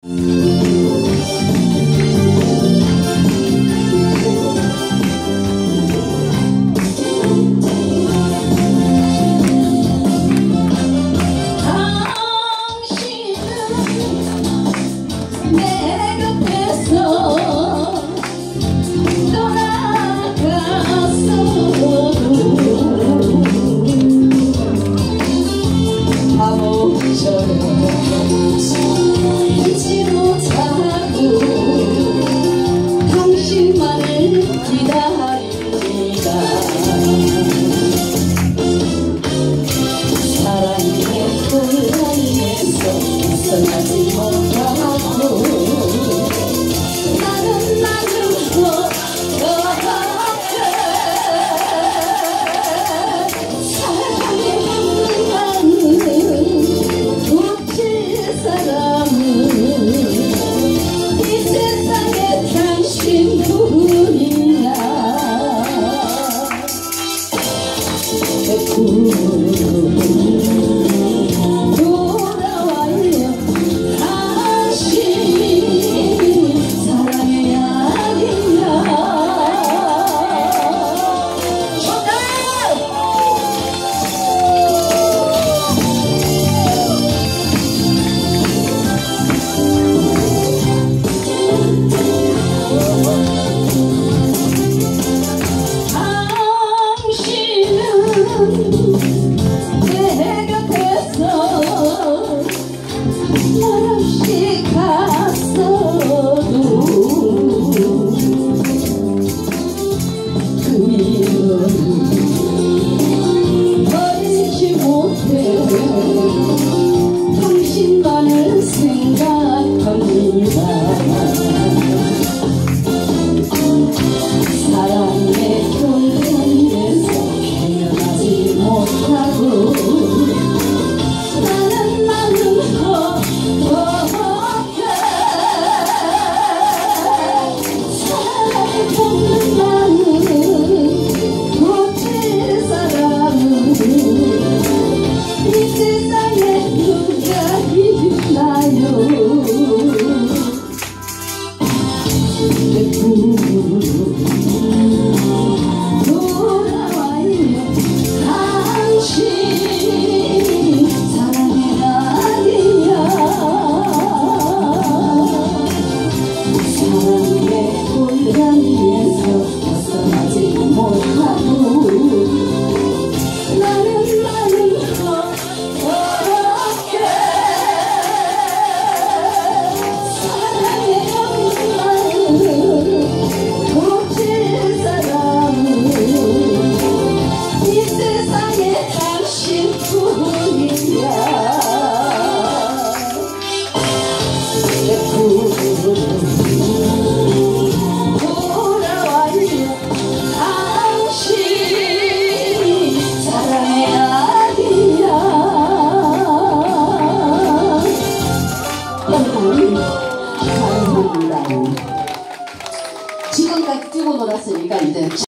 잊지 못하고 당신만을 기다립니다. 사랑의 고향에서 벗어나지 못하고 나는 돌아와요 다시 사랑의 아니야. 내 곁에서 말없이 갔어도 그리움은 버리지 못해 당신만을 생각합니다. 사랑의 경계에서 헤어나지 못하고 나는 사랑을 품는 마음 고칠 사람은 이 세상에 누가 있나요. 돌아와요 당신 사랑의 아니야. 사랑의 고향에서 벗어나지 못하고 나는 어떻게 사랑의 마음 고칠 사람은 이 세상에 당신뿐이야. 돌아와요 당신 사랑의 아니야. 감사합니다. 지금까지 뛰고 놀았으니까 이제